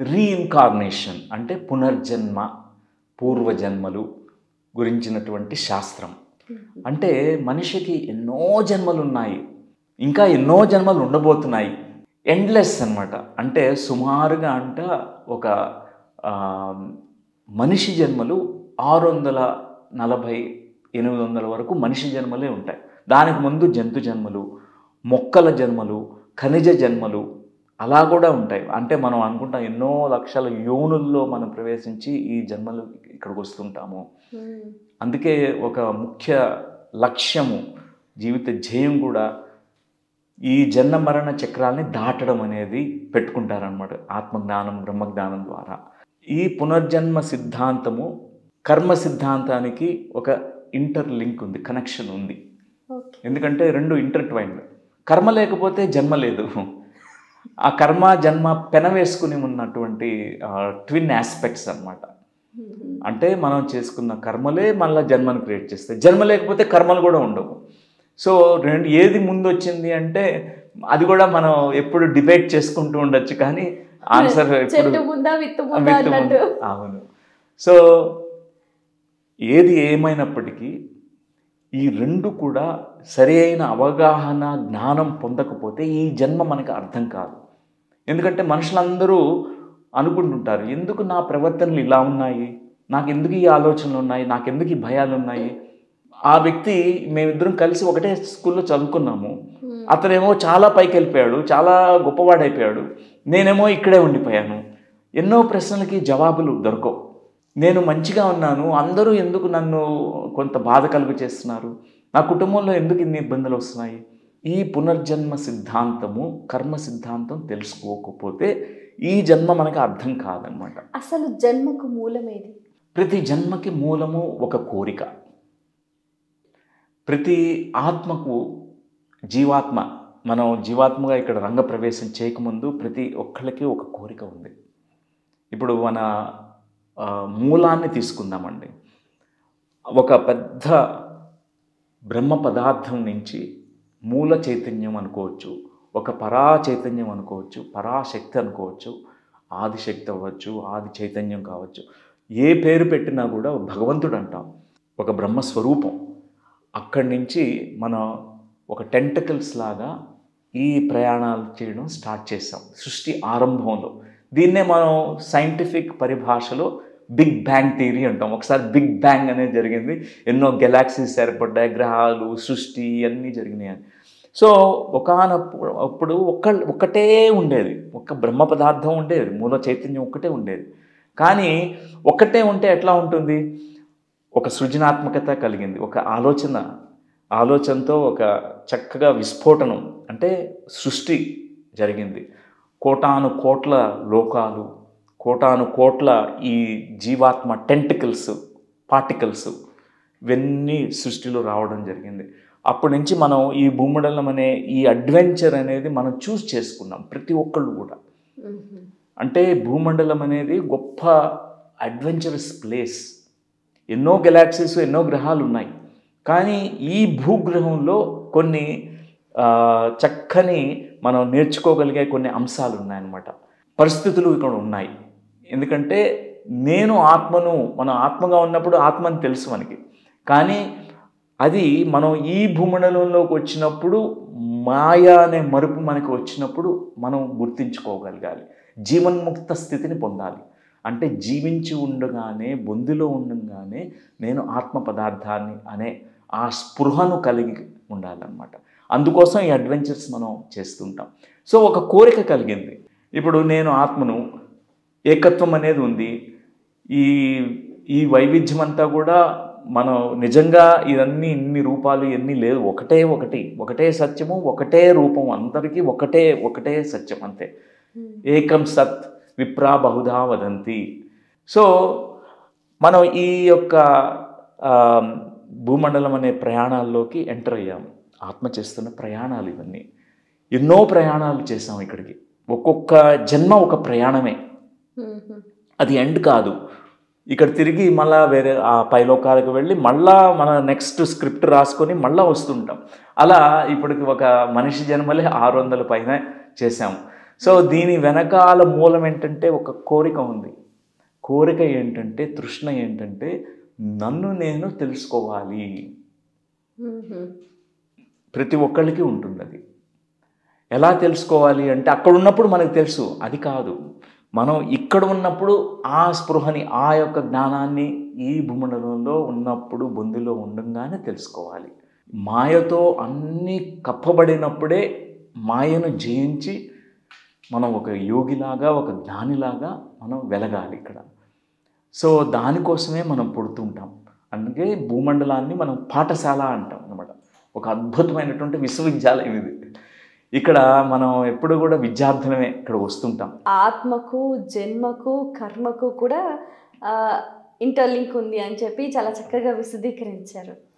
Reincarnation అంటే పునర్జన్మ, పూర్వజన్మలు గురించినటువంటి శాస్త్రం. అంటే మనిషికి ఎన్నో జన్మలు ఉన్నాయి, ఇంకా ఎన్నో జన్మలు ఉండబోతున్నాయి. ఎండ్లెస్ అన్నమాట. అంటే సుమారుగా ఒక మనిషి జన్మలు 640, 800 వరకు మనిషి జన్మలే ఉంటాయి. దానికి ముందు జంతు జన్మలు, మొక్కల జన్మలు, ఖనిజ జన్మలు అలా కూడా ఉంటాయి. అంటే మనం అనుకుంటాం ఎన్నో లక్షల యోనుల్లో మనం ప్రవేశించి ఈ జన్మలు ఇక్కడికి వస్తుంటాము. అందుకే ఒక ముఖ్య లక్ష్యము, జీవిత ధ్యేయం కూడా ఈ జన్మ మరణ చక్రాల్ని దాటడం అనేది పెట్టుకుంటారనమాట ఆత్మజ్ఞానం, బ్రహ్మజ్ఞానం ద్వారా. ఈ పునర్జన్మ సిద్ధాంతము కర్మ సిద్ధాంతానికి ఒక ఇంటర్లింక్ ఉంది, కనెక్షన్ ఉంది. ఎందుకంటే రెండు ఇంటర్ట్వైన్డ్. కర్మ లేకపోతే జన్మ లేదు. ఆ కర్మ జన్మ పెనవేసుకుని ఉన్నటువంటి ట్విన్ ఆస్పెక్ట్స్ అన్నమాట. అంటే మనం చేసుకున్న కర్మలే మళ్ళీ జన్మను క్రియేట్ చేస్తాయి. జన్మ లేకపోతే కర్మలు కూడా ఉండవు. సో ఏది ముందు వచ్చింది అంటే అది కూడా మనం ఎప్పుడు డిబేట్ చేసుకుంటూ ఉండొచ్చు, కానీ ఆన్సర్ అవును. సో ఏది ఏమైనప్పటికీ ఈ రెండు కూడా సరి అయిన అవగాహన, జ్ఞానం పొందకపోతే ఈ జన్మ మనకు అర్థం కాదు. ఎందుకంటే మనుషులందరూ అనుకుంటుంటారు, ఎందుకు నా ప్రవర్తనలు ఇలా ఉన్నాయి, నాకెందుకు ఈ ఆలోచనలు ఉన్నాయి, నాకెందుకు ఈ భయాలు ఉన్నాయి. ఆ వ్యక్తి, మేమిద్దరం కలిసి ఒకటే స్కూల్లో చదువుకున్నాము, అతనేమో చాలా పైకి వెళ్ళిపోయాడు, చాలా గొప్పవాడైపోయాడు, నేనేమో ఇక్కడే ఉండిపోయాను. ఎన్నో ప్రశ్నలకి జవాబులు దొరకవు. నేను మంచిగా ఉన్నాను, అందరూ ఎందుకు నన్ను కొంత బాధ కలుగు చేస్తున్నారు, నా కుటుంబంలో ఎందుకు ఇన్ని ఇబ్బందులు వస్తున్నాయి. ఈ పునర్జన్మ సిద్ధాంతము, కర్మ సిద్ధాంతం తెలుసుకోకపోతే ఈ జన్మ మనకు అర్థం కాదనమాట. అసలు జన్మకు మూలమేది? ప్రతి జన్మకి మూలము ఒక కోరిక. ప్రతి ఆత్మకు, జీవాత్మ, మనం జీవాత్మగా ఇక్కడ రంగప్రవేశం చేయకముందు ప్రతి ఒక్కళ్ళకి ఒక కోరిక ఉంది. ఇప్పుడు మన మూలాన్ని తీసుకుందామండి. ఒక పెద్ద బ్రహ్మ పదార్థం నుంచి మూల చైతన్యం అనుకోవచ్చు, ఒక పరా చైతన్యం అనుకోవచ్చు, పరాశక్తి అనుకోవచ్చు, ఆదిశక్తి అవ్వచ్చు, ఆది చైతన్యం కావచ్చు. ఏ పేరు పెట్టినా కూడా భగవంతుడు అంటాం, ఒక బ్రహ్మస్వరూపం. అక్కడి నుంచి మనం ఒక టెంటకల్స్ లాగా ఈ ప్రయాణాలు చేయడం స్టార్ట్ చేసాం సృష్టి ఆరంభంలో. దీన్నే మనం సైంటిఫిక్ పరిభాషలో బిగ్ బ్యాంగ్ థియరీ అంటాం. ఒకసారి బిగ్ బ్యాంగ్ అనేది జరిగింది, ఎన్నో గెలాక్సీస్ ఏర్పడ్డాయి, గ్రహాలు, సృష్టి అన్నీ జరిగినాయి అని. సో అప్పుడు ఒక్కటే ఉండేది, ఒక బ్రహ్మ పదార్థం ఉండేది, మూల చైతన్యం ఒక్కటే ఉండేది. కానీ ఒక్కటే ఉంటే ఎట్లా ఉంటుంది, ఒక సృజనాత్మకత కలిగింది, ఒక ఆలోచనతో ఒక చక్కగా విస్ఫోటనం, అంటే సృష్టి జరిగింది. కోటాను కోట్ల లోకాలు, కోటాను కోట్ల ఈ జీవాత్మ టెంటికల్స్, పార్టికల్స్ ఇవన్నీ సృష్టిలో రావడం జరిగింది. అప్పటి నుంచి మనం ఈ భూమండలం అనే ఈ అడ్వెంచర్ అనేది మనం చూస్ చేసుకున్నాం ప్రతి ఒక్కళ్ళు కూడా. అంటే భూమండలం అనేది గొప్ప అడ్వెంచరస్ ప్లేస్. ఎన్నో గెలాక్సీస్, ఎన్నో గ్రహాలు ఉన్నాయి, కానీ ఈ భూగ్రహంలో కొన్ని చక్కని మనం నేర్చుకోగలిగే కొన్ని అంశాలు ఉన్నాయన్నమాట. పరిస్థితులు ఇక్కడ ఉన్నాయి. ఎందుకంటే నేను ఆత్మను, మనం ఆత్మగా ఉన్నప్పుడు ఆత్మని తెలుసు మనకి, కానీ అది మనం ఈ భూమండలంలోకి వచ్చినప్పుడు మాయా అనే మరుపు మనకి వచ్చినప్పుడు మనం గుర్తించుకోగలగాలి, జీవన్ముక్త స్థితిని పొందాలి. అంటే జీవించి ఉండగానే, బొందిలో ఉండగానే నేను ఆత్మ పదార్థాన్ని అనే ఆ స్పృహను కలిగి ఉండాలన్నమాట. అందుకోసం ఈ అడ్వెంచర్స్ మనం చేస్తుంటాం. సో ఒక కోరిక కలిగింది, ఇప్పుడు నేను ఆత్మను, ఏకత్వం అనేది ఉంది, ఈ వైవిధ్యం అంతా కూడా మనం నిజంగా ఇవన్నీ ఇన్ని రూపాలు ఇవన్నీ లేదు, ఒకటే సత్యము, ఒకటే రూపం, అందరికీ ఒకటే సత్యం, అంతే. ఏకం సత్ విప్రా బహుధా వదంతి. సో మనం ఈ యొక్క భూమండలం అనే ప్రయాణాల్లోకి ఎంటర్ అయ్యాము. ఆత్మ చేస్తున్న ప్రయాణాలు ఇవన్నీ, ఎన్నో ప్రయాణాలు చేసాం ఇక్కడికి. ఒక్కొక్క జన్మ ఒక ప్రయాణమే, అది ఎండ్ కాదు. ఇక్కడ తిరిగి మళ్ళీ వేరే ఆ పైలోకాలకు వెళ్ళి మళ్ళా మన నెక్స్ట్ స్క్రిప్ట్ రాసుకొని మళ్ళీ వస్తుంటాం. అలా ఇప్పటికి ఒక మనిషి జన్మలే 600 పైన చేసాము. సో దీని వెనకాల మూలం ఏంటంటే ఒక కోరిక ఉంది. కోరిక ఏంటంటే, తృష్ణ ఏంటంటే, నన్ను నేను తెలుసుకోవాలి. ప్రతి ఒక్కళ్ళకి ఉంటుంది అది. ఎలా తెలుసుకోవాలి అంటే, అక్కడ ఉన్నప్పుడు మనకు తెలుసు, అది కాదు. మనం ఇక్కడ ఉన్నప్పుడు ఆ స్పృహని, ఆ యొక్క జ్ఞానాన్ని ఈ భూమండలంలో ఉన్నప్పుడు, బొందిలో ఉండంగానే తెలుసుకోవాలి. మాయతో అన్నీ కప్పబడినప్పుడే మాయను జయించి మనం ఒక యోగిలాగా, ఒక జ్ఞానిలాగా మనం వెలగాలి ఇక్కడ. సో దానికోసమే మనం పుడుతుంటాం. అందుకే భూమండలాన్ని మనం పాఠశాల అంటాం అన్నమాట. ఒక అద్భుతమైనటువంటి విశ్వవిద్యాలయం ఇది. ఇక్కడ మనం ఎప్పుడు కూడా విద్యార్థులమే ఇక్కడ వస్తుంటాం. ఆత్మకు, జన్మకు, కర్మకు కూడా ఇంటర్లింక్ ఉంది అని చెప్పి చాలా చక్కగా విశదీకరించారు.